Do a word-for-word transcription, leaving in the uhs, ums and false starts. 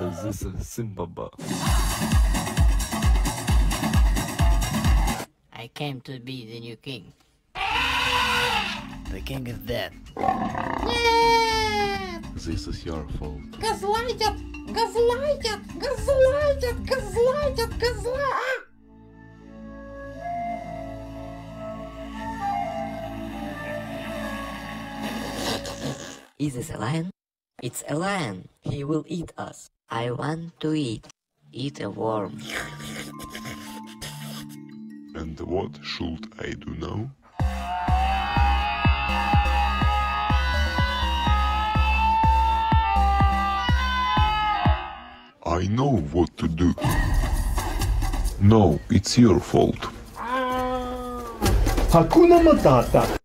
Uh, this is Simbaba. I came to be the new king. The king is dead. This is your fault. Газлайтят! Газлайтят! Газлайтят! Газлайтят! Газлайтят! Is this a lion? It's a lion. He will eat us. I want to eat. Eat a worm. And what should I do now? I know what to do. No, it's your fault. Hakuna Matata.